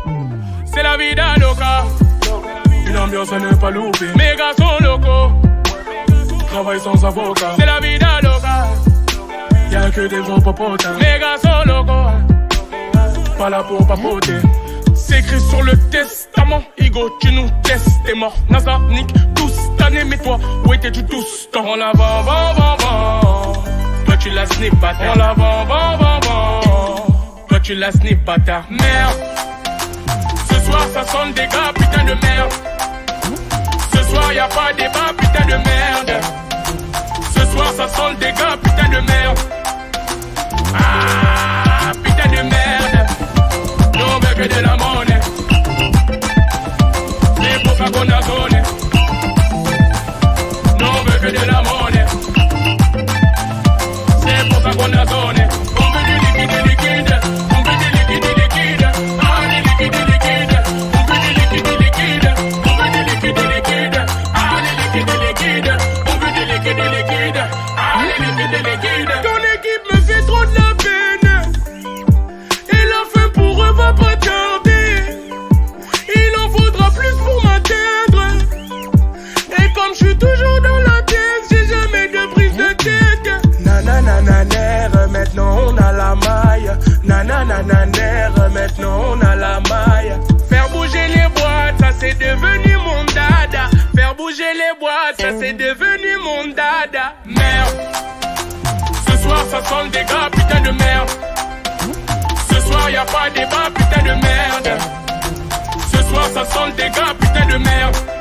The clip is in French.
C'est la vida loca. Une ambiance à ne pas louper. Mes gars sont locaux. Travail sans avocat. C'est la vida loca. Y'a que des gros popotins. Mes gars sont locaux. Pas là pour papoter. C'est écrit sur le testament. Igo, tu nous testes, t'es mort. NASA, nique, tous cette année. Mais toi, où étais-tu tout ce temps? On la vend. Toi tu la snip bâtard. On la vend. Toi tu la snip bâtard. Merde. Ce soir ça sonne des gars, putain de merde. Ce soir y'a pas débat, putain de merde. Ce soir ça sonne des gars, putain de merde. Ah, putain de merde. Nous on veut que de la monnaie. C'est pour ça qu'on a zoné. Nous on veut que de la monnaie. C'est pour ça qu'on a zoné. On veut du liquide. On veut du liquide. Ah, du liquide. On veut du liquide. On veut du liquide. Ah, du liquide. On veut du liquide. Ah, du liquide. Ton équipe me fait trop de la peine. Et la fin pour eux va pas tarder. Il en faudra plus pour m'atteindre. Et comme je suis toujours dans la tête, j'ai jamais de prise de tête. Nanananer, maintenant on a la maille. Nanananer, maintenant on a la maille. Faire bouger les boîtes, ça c'est devenu mon dada. Faire bouger les boîtes, ça c'est devenu mon dada. Merde. Ce soir ça sent des gars, putain de merde. Ce soir y'a pas débat, putain de merde. Ce soir ça sent des gars, putain de merde.